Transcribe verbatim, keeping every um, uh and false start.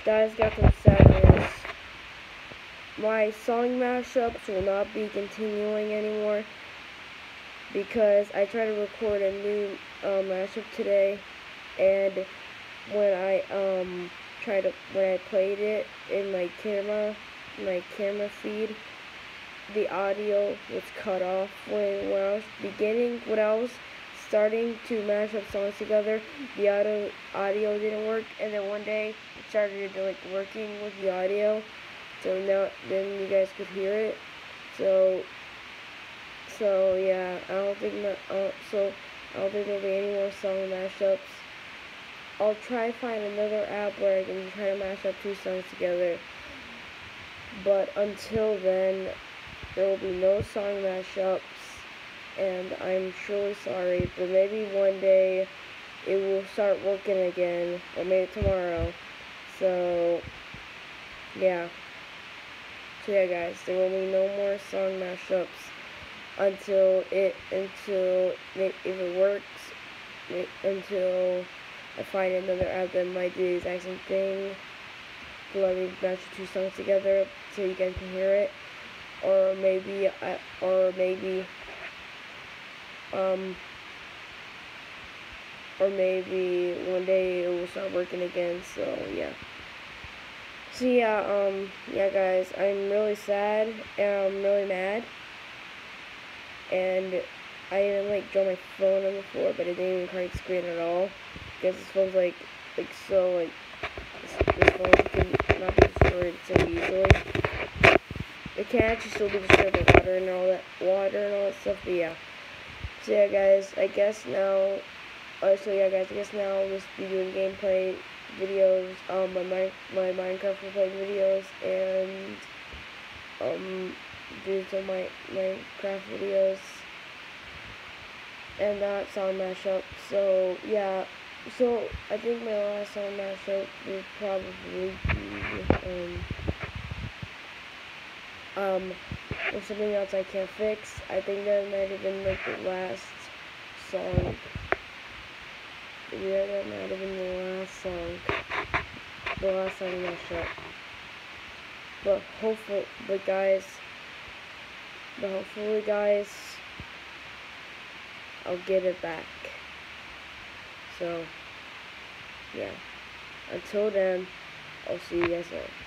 guys, got some sad news. My song mashups will not be continuing anymore because I tried to record a new uh, mashup today, and when I um tried to when I played it in my camera, my camera feed, the audio was cut off when when I was beginning when I was starting to mash up songs together. The audio audio didn't work, and then one day it started like working with the audio. So now then you guys could hear it. So so yeah, I don't think my, uh, so I don't think there'll be any more song mashups. I'll try to find another app where I can try to mash up two songs together. But until then, there will be no song mashups, and I'm truly sorry. But maybe one day it will start working again, or maybe tomorrow. So yeah. So yeah, guys, there will be no more song mashups until it until it, if it works it, until I find another app that might do the exact same thing. Let me match the two songs together so you guys can hear it, or maybe I, or maybe um or maybe one day it will start working again. So yeah. So yeah, um, yeah guys, I'm really sad, and I'm really mad, and I even like dropped my phone on the floor, but it didn't even crack the screen at all, because this phone's like, like so, like, this, this phone can not be destroyed so easily. It can actually still be destroyed by water and all that, water and all that stuff, but yeah. So yeah guys, I guess now, uh, so yeah guys, I guess now I'll just be doing gameplay videos, um, my, my, my Minecraft playing videos, and, um, do some my Minecraft videos, and not song mashup. So, yeah, so, I think my last song mashup will probably be, um, um, or something else I can't fix. I think that might have been, like, the last song. Yeah, that might have been the last song. The last song mashup. But hopefully, but guys, but hopefully, guys, I'll get it back. So, yeah. Until then, I'll see you guys later.